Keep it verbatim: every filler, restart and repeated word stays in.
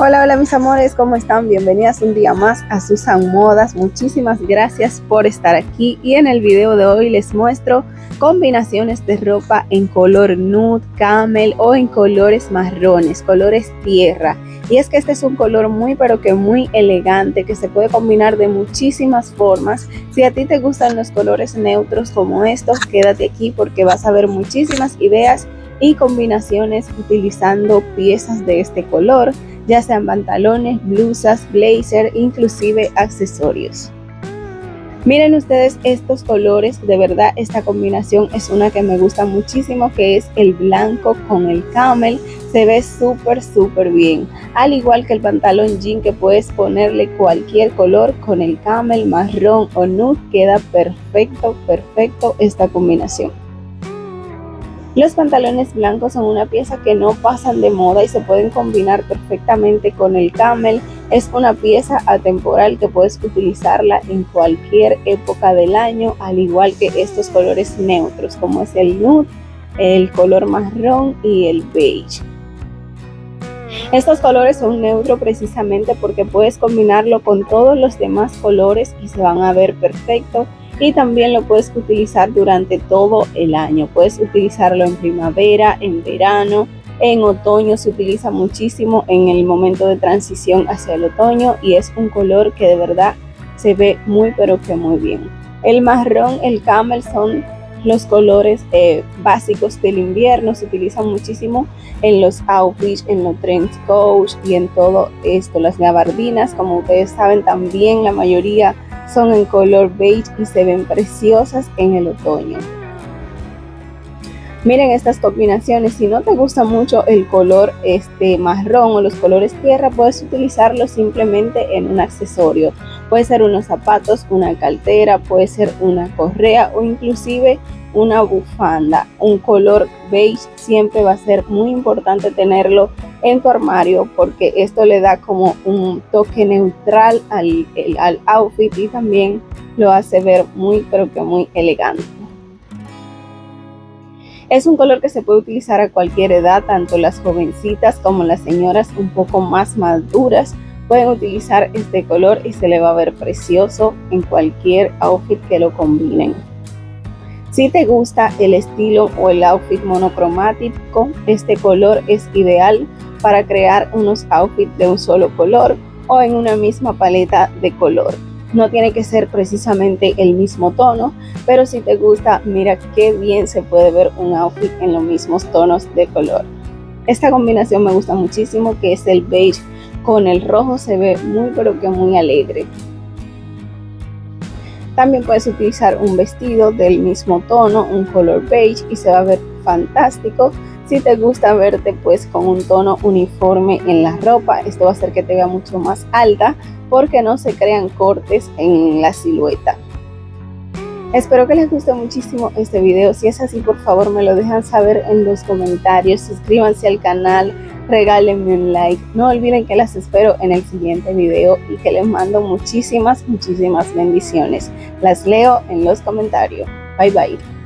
Hola, hola mis amores, ¿cómo están? Bienvenidas un día más a Susan Modas. Muchísimas gracias por estar aquí y en el video de hoy les muestro combinaciones de ropa en color nude, camel o en colores marrones, colores tierra. Y es que este es un color muy pero que muy elegante que se puede combinar de muchísimas formas. Si a ti te gustan los colores neutros como estos, quédate aquí porque vas a ver muchísimas ideas y combinaciones utilizando piezas de este color, ya sean pantalones, blusas, blazer, inclusive accesorios. Miren ustedes estos colores, de verdad esta combinación es una que me gusta muchísimo, que es el blanco con el camel. Se ve súper súper bien, al igual que el pantalón jean que puedes ponerle cualquier color con el camel, marrón o nude, queda perfecto, perfecto esta combinación. Los pantalones blancos son una pieza que no pasan de moda y se pueden combinar perfectamente con el camel. Es una pieza atemporal que puedes utilizarla en cualquier época del año, al igual que estos colores neutros como es el nude, el color marrón y el beige. Estos colores son neutros precisamente porque puedes combinarlo con todos los demás colores y se van a ver perfecto. Y también lo puedes utilizar durante todo el año. Puedes utilizarlo en primavera, en verano, en otoño. Se utiliza muchísimo en el momento de transición hacia el otoño y es un color que de verdad se ve muy pero que muy bien. El marrón, el camel son los colores eh, básicos del invierno. Se utilizan muchísimo en los outfits, en los trench coats y en todo esto. Las gabardinas, como ustedes saben, también la mayoría son en color beige y se ven preciosas en el otoño. Miren estas combinaciones. Si no te gusta mucho el color este marrón o los colores tierra, puedes utilizarlo simplemente en un accesorio. Puede ser unos zapatos, una cartera, puede ser una correa o inclusive una bufanda. Un color beige siempre va a ser muy importante tenerlo en tu armario porque esto le da como un toque neutral al, el, al outfit y también lo hace ver muy pero que muy elegante. Es un color que se puede utilizar a cualquier edad, tanto las jovencitas como las señoras un poco más maduras pueden utilizar este color y se le va a ver precioso en cualquier outfit que lo combinen. Si te gusta el estilo o el outfit monocromático, este color es ideal para crear unos outfits de un solo color o en una misma paleta de color. No tiene que ser precisamente el mismo tono, pero si te gusta, mira qué bien se puede ver un outfit en los mismos tonos de color. Esta combinación me gusta muchísimo, que es el beige con el rojo, se ve muy pero que muy alegre. También puedes utilizar un vestido del mismo tono, un color beige, y se va a ver fantástico. Si te gusta verte pues con un tono uniforme en la ropa, esto va a hacer que te vea mucho más alta porque no se crean cortes en la silueta. Espero que les guste muchísimo este video. Si es así, por favor me lo dejan saber en los comentarios. Suscríbanse al canal, regálenme un like. No olviden que las espero en el siguiente video y que les mando muchísimas, muchísimas bendiciones. Las leo en los comentarios. Bye bye.